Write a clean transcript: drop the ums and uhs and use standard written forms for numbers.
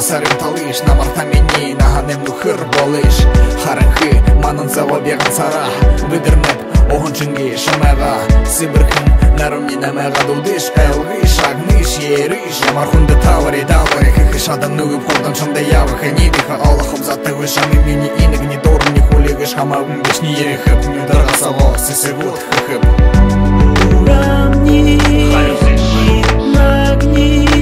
сарым талыш намартамени наганем нухыр болыш харынхы манын зава беган сара выдернеп огон чынги шамага сыбырхын нарумни намага дудыш элгыш агныш ерыш ямархунды тавари давари хыхыш адам нугып холдан шамда явыхы нидыха аллахым заты вышами мини иныг не дорм не хулигыш хамагым беш не ерехып нюдарға сало сысывут хыхып Урамни, магни